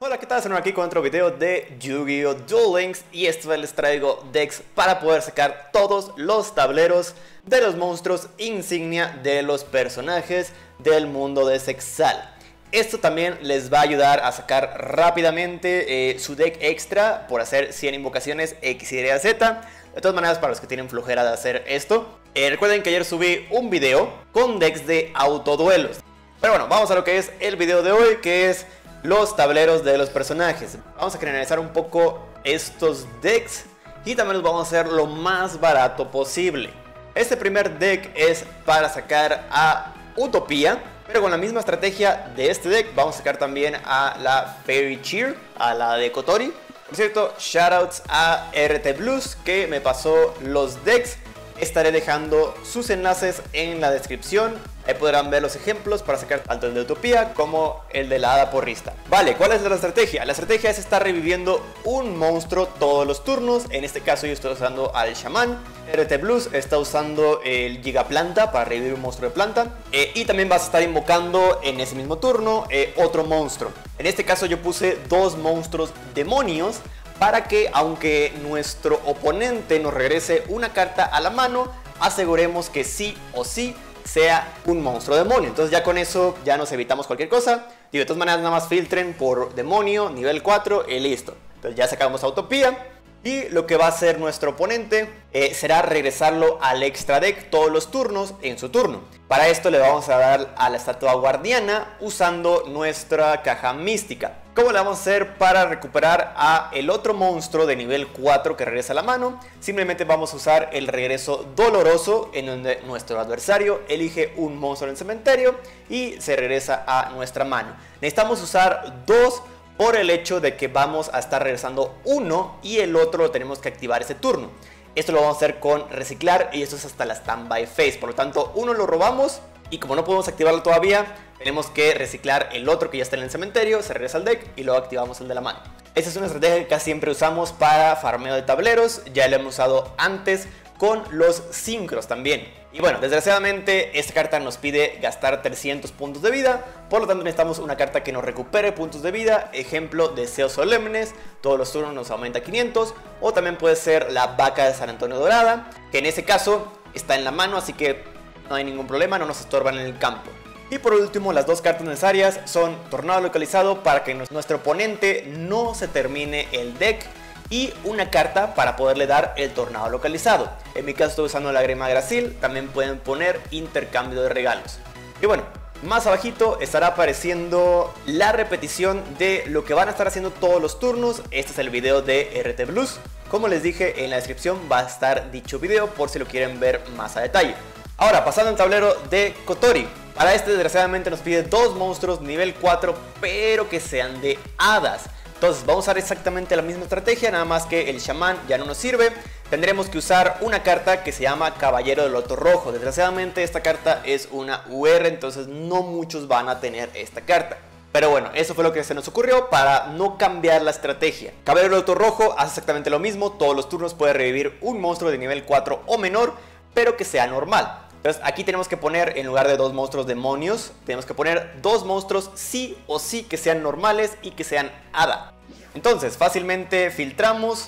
Hola, ¿qué tal? Estamos aquí con otro video de Yu-Gi-Oh! Duel Links y esta vez les traigo decks para poder sacar todos los tableros de los monstruos insignia de los personajes del mundo de Zexal. Esto también les va a ayudar a sacar rápidamente su deck extra por hacer 100 invocaciones X, Y, Z. De todas maneras, para los que tienen flojera de hacer esto, recuerden que ayer subí un video con decks de autoduelos. Pero bueno, vamos a lo que es el video de hoy, que es los tableros de los personajes. Vamos a analizar un poco estos decks y también los vamos a hacer lo más barato posible. Este primer deck es para sacar a Utopía, pero con la misma estrategia de este deck vamos a sacar también a la Fairy Cheer, a la de Kotori. Por cierto, shoutouts a RT Blues que me pasó los decks. Estaré dejando sus enlaces en la descripción. Ahí podrán ver los ejemplos para sacar tanto el de Utopía como el de la Hada Porrista. Vale, ¿cuál es la estrategia? La estrategia es estar reviviendo un monstruo todos los turnos. En este caso yo estoy usando al Shaman. RT Blues está usando el Gigaplanta para revivir un monstruo de planta. Y también vas a estar invocando en ese mismo turno otro monstruo. En este caso yo puse dos monstruos demonios, para que aunque nuestro oponente nos regrese una carta a la mano, aseguremos que sí o sí sea un monstruo demonio. Entonces ya con eso ya nos evitamos cualquier cosa. Digo, de todas maneras nada más filtren por demonio, nivel 4 y listo. Entonces ya sacamos a Utopía. Y lo que va a hacer nuestro oponente será regresarlo al extra deck todos los turnos en su turno. Para esto le vamos a dar a la estatua guardiana usando nuestra caja mística. ¿Cómo le vamos a hacer para recuperar a el otro monstruo de nivel 4 que regresa a la mano? Simplemente vamos a usar el regreso doloroso, en donde nuestro adversario elige un monstruo en el cementerio y se regresa a nuestra mano. Necesitamos usar dos por el hecho de que vamos a estar regresando uno y el otro lo tenemos que activar ese turno. Esto lo vamos a hacer con reciclar y esto es hasta la standby phase. Por lo tanto, uno lo robamos y como no podemos activarlo todavía, tenemos que reciclar el otro que ya está en el cementerio, se regresa al deck y luego activamos el de la mano. Esta es una estrategia que casi siempre usamos para farmeo de tableros. Ya lo hemos usado antes con los sincros también. Y bueno, desgraciadamente esta carta nos pide gastar 300 puntos de vida. Por lo tanto necesitamos una carta que nos recupere puntos de vida. Ejemplo, Deseos Solemnes, todos los turnos nos aumenta 500. O también puede ser la Vaca de San Antonio Dorada, que en ese caso está en la mano, así que no hay ningún problema, no nos estorban en el campo. Y por último, las dos cartas necesarias son Tornado Localizado para que nuestro oponente no se termine el deck, y una carta para poderle dar el Tornado Localizado. En mi caso estoy usando la Grima Gracil. También pueden poner intercambio de regalos. Y bueno, más abajito estará apareciendo la repetición de lo que van a estar haciendo todos los turnos. Este es el video de RT Blues. Como les dije, en la descripción va a estar dicho video por si lo quieren ver más a detalle. Ahora, pasando al tablero de Kotori. Para este desgraciadamente nos pide dos monstruos nivel 4, pero que sean de hadas. Entonces vamos a usar exactamente la misma estrategia, nada más que el Shaman ya no nos sirve. Tendremos que usar una carta que se llama Caballero del Loto Rojo. Desgraciadamente esta carta es una UR, entonces no muchos van a tener esta carta. Pero bueno, eso fue lo que se nos ocurrió para no cambiar la estrategia. Caballero del Loto Rojo hace exactamente lo mismo, todos los turnos puede revivir un monstruo de nivel 4 o menor, pero que sea normal. Entonces aquí tenemos que poner, en lugar de dos monstruos demonios, tenemos que poner dos monstruos sí o sí que sean normales y que sean hada. Entonces fácilmente filtramos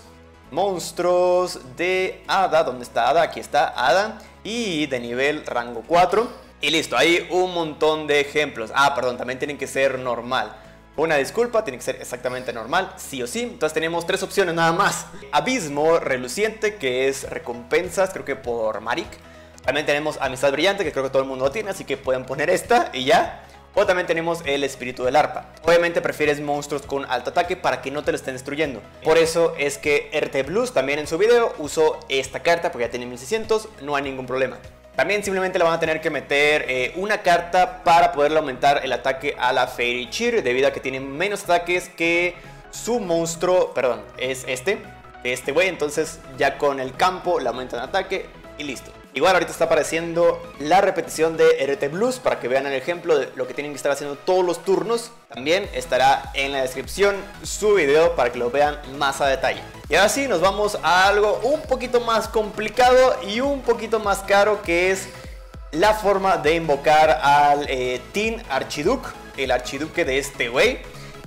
monstruos de hada. ¿Dónde está hada? Aquí está hada. Y de nivel rango 4. Y listo, hay un montón de ejemplos. Perdón, también tienen que ser normal. Una disculpa, tiene que ser exactamente normal, sí o sí. Entonces tenemos tres opciones nada más. Abismo Reluciente, que es recompensas, creo que por Marik. También tenemos Amistad Brillante, que creo que todo el mundo lo tiene, así que pueden poner esta y ya. O también tenemos el Espíritu del Arpa. Obviamente prefieres monstruos con alto ataque para que no te lo estén destruyendo. Por eso es que RT Blues también en su video usó esta carta, porque ya tiene 1600, no hay ningún problema. También simplemente le van a tener que meter una carta para poderle aumentar el ataque a la Fairy Cheer, debido a que tiene menos ataques que su monstruo, perdón, es este güey. Entonces ya con el campo le aumentan el ataque y listo. Igual ahorita está apareciendo la repetición de RT Blues para que vean el ejemplo de lo que tienen que estar haciendo todos los turnos. También estará en la descripción su video para que lo vean más a detalle. Y ahora sí, nos vamos a algo un poquito más complicado y un poquito más caro, que es la forma de invocar al Teen Archiduque, el archiduque de este güey.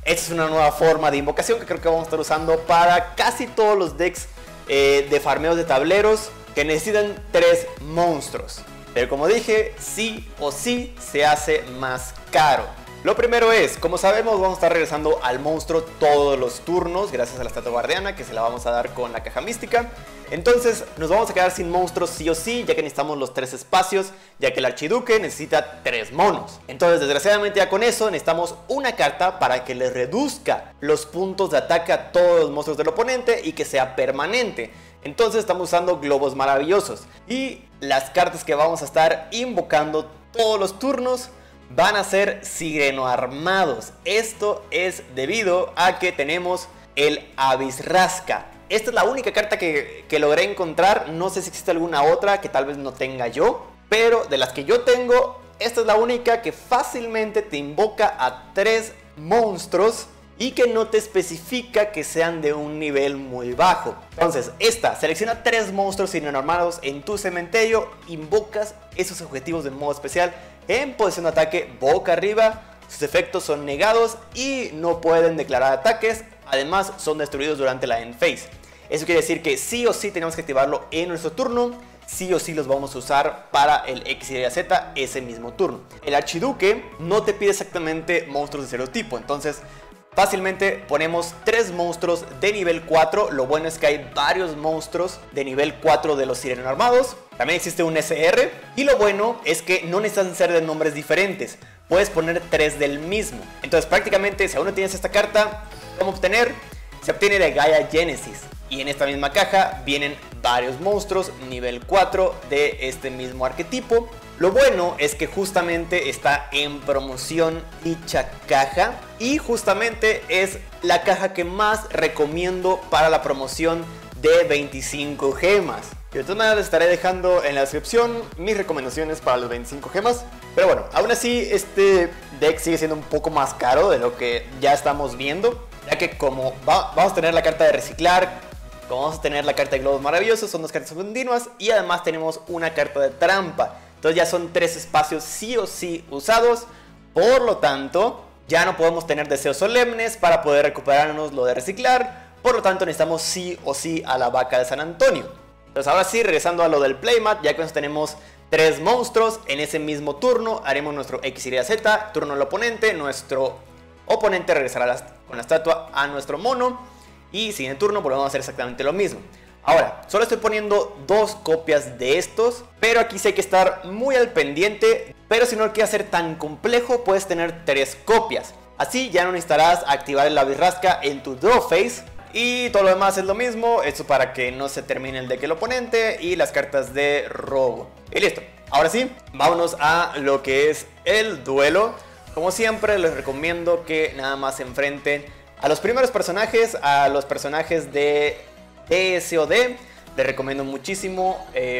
Esta es una nueva forma de invocación que creo que vamos a estar usando para casi todos los decks de farmeos de tableros que necesitan 3 monstruos. Pero como dije, sí o sí se hace más caro. Lo primero es, como sabemos, vamos a estar regresando al monstruo todos los turnos gracias a la estatua guardiana que se la vamos a dar con la caja mística. Entonces nos vamos a quedar sin monstruos sí o sí, ya que necesitamos los 3 espacios, ya que el archiduque necesita 3 monos. Entonces desgraciadamente ya con eso necesitamos una carta para que le reduzca los puntos de ataque a todos los monstruos del oponente y que sea permanente. Entonces estamos usando globos maravillosos. Y las cartas que vamos a estar invocando todos los turnos van a ser sireno armados. Esto es debido a que tenemos el Abisrasca. Esta es la única carta que logré encontrar. No sé si existe alguna otra que tal vez no tenga yo, pero de las que yo tengo, esta es la única que fácilmente te invoca a 3 monstruos y que no te especifica que sean de un nivel muy bajo. Entonces, esta selecciona 3 monstruos sireno armados en tu cementerio, invocas esos objetivos de modo especial en posición de ataque boca arriba, sus efectos son negados y no pueden declarar ataques, además son destruidos durante la end phase. Eso quiere decir que sí o sí tenemos que activarlo en nuestro turno, sí o sí los vamos a usar para el X, Y, Z ese mismo turno. El archiduque no te pide exactamente monstruos de cero tipo, entonces fácilmente ponemos 3 monstruos de nivel 4. Lo bueno es que hay varios monstruos de nivel 4 de los sireno armados. También existe un SR. Y lo bueno es que no necesitan ser de nombres diferentes. Puedes poner 3 del mismo. Entonces prácticamente si aún no tienes esta carta, ¿cómo obtener? Se obtiene de Gaia Genesis. Y en esta misma caja vienen varios monstruos nivel 4 de este mismo arquetipo. Lo bueno es que justamente está en promoción dicha caja y justamente es la caja que más recomiendo para la promoción de 25 gemas. Y de todas maneras les estaré dejando en la descripción mis recomendaciones para los 25 gemas. Pero bueno, aún así este deck sigue siendo un poco más caro de lo que ya estamos viendo, ya que como vamos a tener la carta de reciclar, como vamos a tener la carta de globos maravillosos, son 2 cartas continuas y además tenemos una carta de trampa. Entonces ya son 3 espacios sí o sí usados. Por lo tanto, ya no podemos tener deseos solemnes para poder recuperarnos lo de reciclar. Por lo tanto, necesitamos sí o sí a la vaca de San Antonio. Entonces ahora sí, regresando a lo del playmat, ya que nos tenemos 3 monstruos. En ese mismo turno haremos nuestro X, Y, Z. Turno del oponente. Nuestro oponente regresará con la estatua a nuestro mono. Y si en el turno volvemos a hacer exactamente lo mismo. Ahora, solo estoy poniendo 2 copias de estos, pero aquí sí hay que estar muy al pendiente. Pero si no lo quieres hacer tan complejo, puedes tener 3 copias. Así ya no necesitarás activar el Abisrasca en tu draw phase. Y todo lo demás es lo mismo, esto para que no se termine el deck del oponente y las cartas de robo. Y listo, ahora sí, vámonos a lo que es el duelo. Como siempre les recomiendo que nada más se enfrenten a los primeros personajes, a los personajes de TSOD. Les recomiendo muchísimo,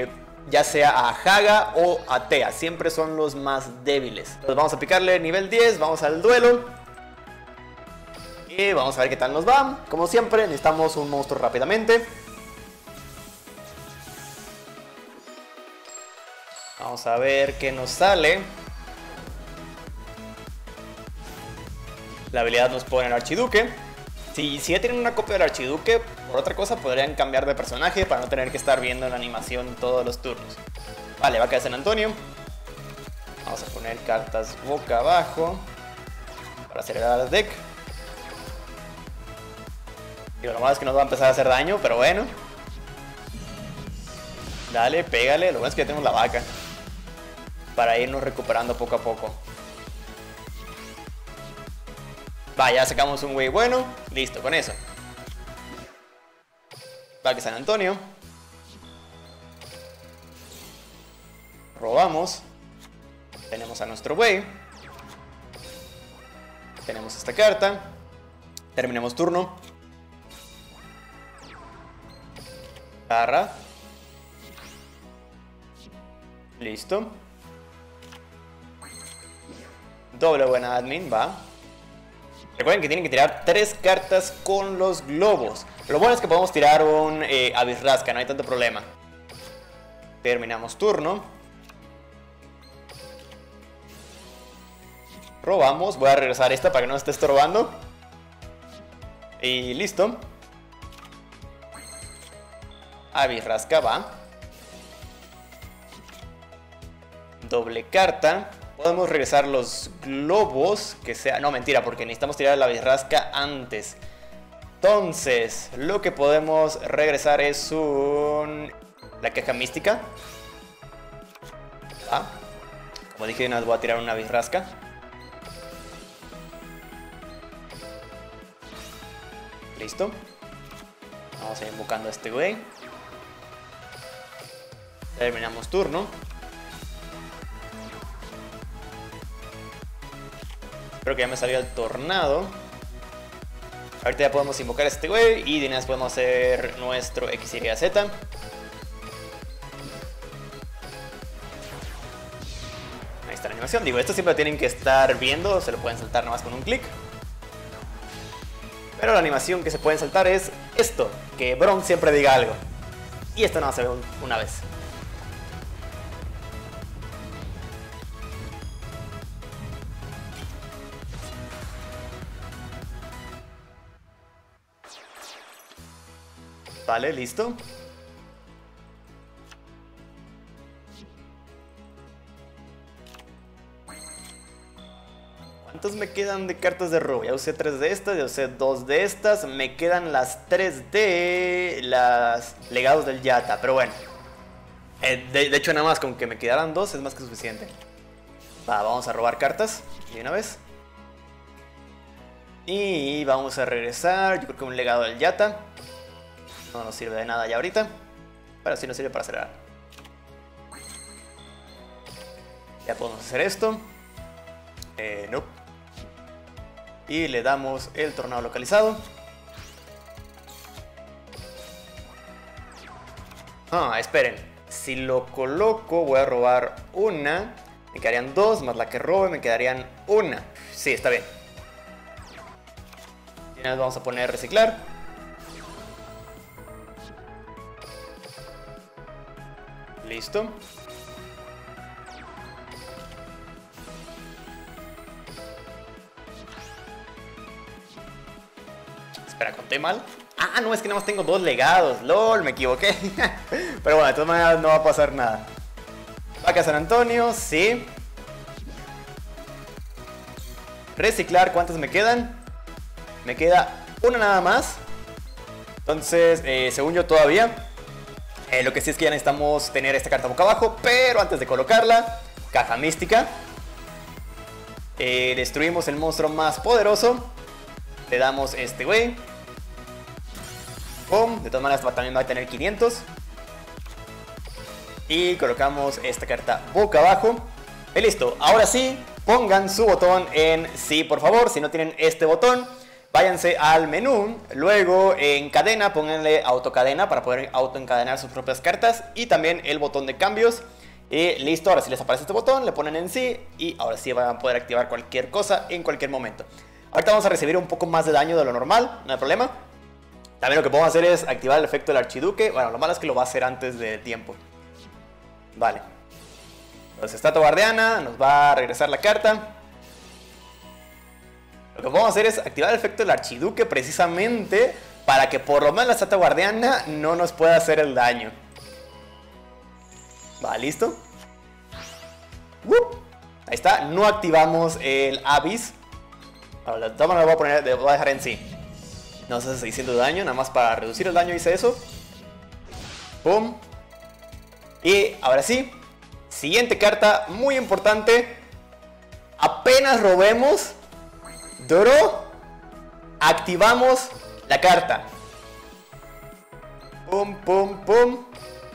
ya sea a Haga o a Tea, siempre son los más débiles. Entonces vamos a picarle nivel 10, vamos al duelo. Y vamos a ver qué tal nos va. Como siempre necesitamos un monstruo rápidamente. Vamos a ver qué nos sale. La habilidad nos pone el archiduque. Si ya tienen una copia del archiduque, por otra cosa podrían cambiar de personaje para no tener que estar viendo la animación todos los turnos. Vale, vaca de San Antonio. Vamos a poner cartas boca abajo para acelerar el deck. Y lo malo es que nos va a empezar a hacer daño, pero bueno. Dale, pégale. Lo bueno es que ya tenemos la vaca para irnos recuperando poco a poco. Va, ya sacamos un güey bueno. Listo, con eso. Vaca San Antonio. Robamos. Tenemos a nuestro güey. Tenemos esta carta. Terminemos turno. Garra. Listo. Doble buena admin, va. Recuerden que tienen que tirar 3 cartas con los globos. Lo bueno es que podemos tirar un Abisrasca, no hay tanto problema. Terminamos turno. Robamos, voy a regresar esta para que no esté estorbando. Y listo. Abisrasca va. Doble carta. Podemos regresar los globos. Que sea... No, mentira, porque necesitamos tirar la Abisrasca antes. Entonces, lo que podemos regresar es la caja mística. Como dije, nos voy a tirar una Abisrasca. Listo. Vamos a ir invocando a este güey. Terminamos turno. Creo que ya me salió el tornado. Ahorita ya podemos invocar a este güey y de una vez podemos hacer nuestro XYZ. Ahí está la animación. Digo, esto siempre lo tienen que estar viendo. Se lo pueden saltar nomás con un clic. Pero la animación que se pueden saltar es esto. Que Braum siempre diga algo. Y esto no se ve una vez. Vale, listo. ¿Cuántos me quedan de cartas de robo? Ya usé 3 de estas, ya usé 2 de estas. Me quedan las 3 de las legados del Yata. Pero bueno, de hecho nada más con que me quedaran 2 es más que suficiente. Vamos a robar cartas de una vez. Y vamos a regresar, yo creo que un legado del Yata. No nos sirve de nada ya ahorita, pero sí nos sirve para acelerar. Ya podemos hacer esto. No. Y le damos el tornado localizado. Esperen. Si lo coloco voy a robar una. Me quedarían 2, más la que robe me quedarían 1. Sí, está bien. Y ahora vamos a poner reciclar. Listo. Espera, conté mal. No, es que nada más tengo 2 legados. LOL, me equivoqué. Pero bueno, de todas maneras no va a pasar nada. Vaca San Antonio, sí. Reciclar, ¿cuántas me quedan? Me queda una nada más. Entonces, según yo todavía. Lo que sí es que ya necesitamos tener esta carta boca abajo. Pero antes de colocarla, caja mística. Destruimos el monstruo más poderoso. Le damos este güey. Pum. De todas maneras también va a tener 500. Y colocamos esta carta boca abajo. Y listo. Ahora sí, pongan su botón en sí, por favor. Si no tienen este botón, váyanse al menú, luego en cadena, pónganle autocadena para poder autoencadenar sus propias cartas y también el botón de cambios. Y listo, ahora sí les aparece este botón, le ponen en sí y ahora sí van a poder activar cualquier cosa en cualquier momento. Ahorita vamos a recibir un poco más de daño de lo normal, no hay problema. También lo que podemos hacer es activar el efecto del archiduque. Bueno, lo malo es que lo va a hacer antes de tiempo. Vale. Entonces, estatua guardiana, nos va a regresar la carta. Lo que vamos a hacer es activar el efecto del archiduque precisamente para que por lo menos la estatua guardiana no nos pueda hacer el daño. Va, listo. Ahí está, no activamos el Abyss. Ahora, de todas maneras lo voy a dejar en sí. No se hace 600 de daño, nada más para reducir el daño hice eso. Pum. Y ahora sí, siguiente carta muy importante. Apenas robemos Doro, activamos la carta. Pum, pum, pum.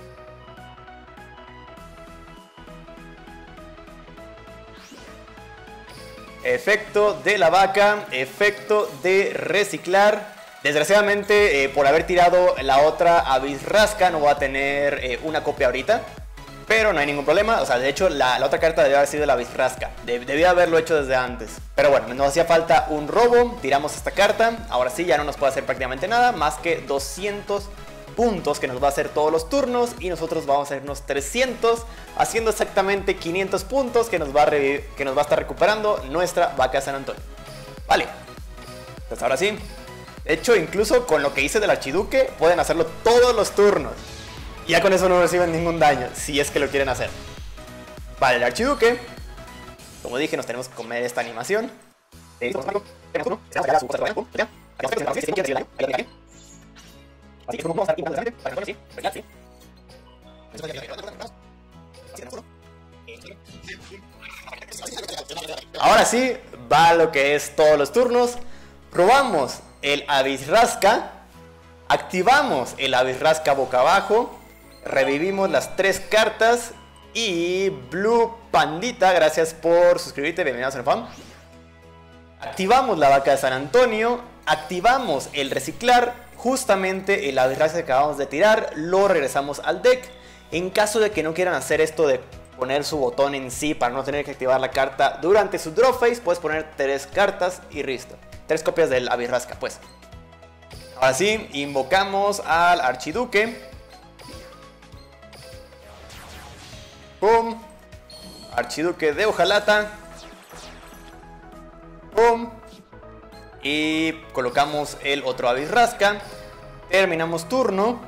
Efecto de la vaca, efecto de reciclar. Desgraciadamente, por haber tirado la otra Abisrasca, no voy a tener una copia ahorita. Pero no hay ningún problema, o sea, de hecho la otra carta debía haber sido la Abisrasca. Debía haberlo hecho desde antes. Pero bueno, nos hacía falta un robo, tiramos esta carta. Ahora sí, ya no nos puede hacer prácticamente nada, más que 200 puntos que nos va a hacer todos los turnos. Y nosotros vamos a hacernos 300, haciendo exactamente 500 puntos que nos va a estar recuperando nuestra Vaca San Antonio. Vale, entonces ahora sí, De hecho, incluso con lo que hice del Archiduque, pueden hacerlo todos los turnos. Y ya con eso no reciben ningún daño, si es que lo quieren hacer. Vale, el Archiduque. Como dije, nos tenemos que comer esta animación. Ahora sí, va lo que es todos los turnos. Probamos el Abisrasca. Activamos el Abisrasca boca abajo. Revivimos las 3 cartas. Y Blue Pandita, gracias por suscribirte, bienvenidos al fan. Activamos la Vaca de San Antonio. Activamos el Reciclar. Justamente el Abisrasca que acabamos de tirar lo regresamos al deck. En caso de que no quieran hacer esto de poner su botón en sí para no tener que activar la carta durante su draw phase, puedes poner 3 cartas y listo. 3 copias del Abisrasca, pues. Ahora sí, invocamos al Archiduque. Pum. Archiduque de Hojalata. Pum. Y colocamos el otro Abisrasca. Terminamos turno.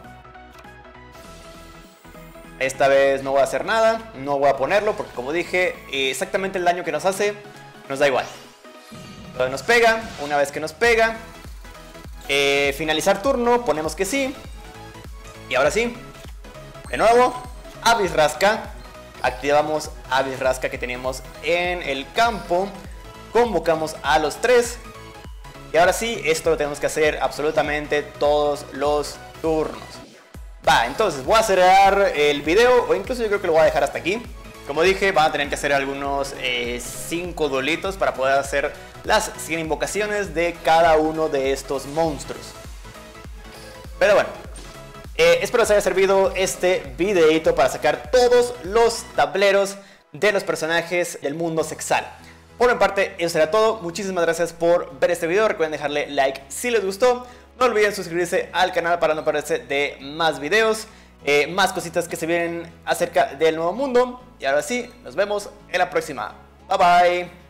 Esta vez no voy a hacer nada. No voy a ponerlo porque, como dije, exactamente el daño que nos hace nos da igual. Entonces nos pega. Una vez que nos pega, finalizar turno, ponemos que sí. Y ahora sí, de nuevo, Abisrasca. Activamos Abisrasca que teníamos en el campo. Convocamos a los 3. Y ahora sí, esto lo tenemos que hacer absolutamente todos los turnos. Va, entonces voy a cerrar el video, o incluso yo creo que lo voy a dejar hasta aquí. Como dije, van a tener que hacer algunos 5 duelitos para poder hacer las 100 invocaciones de cada uno de estos monstruos. Pero bueno, espero les haya servido este videito para sacar todos los tableros de los personajes del mundo sexal. Por mi parte, eso será todo. Muchísimas gracias por ver este video. Recuerden dejarle like si les gustó. No olviden suscribirse al canal para no perderse de más videos, más cositas que se vienen acerca del nuevo mundo. Y ahora sí, nos vemos en la próxima. Bye bye.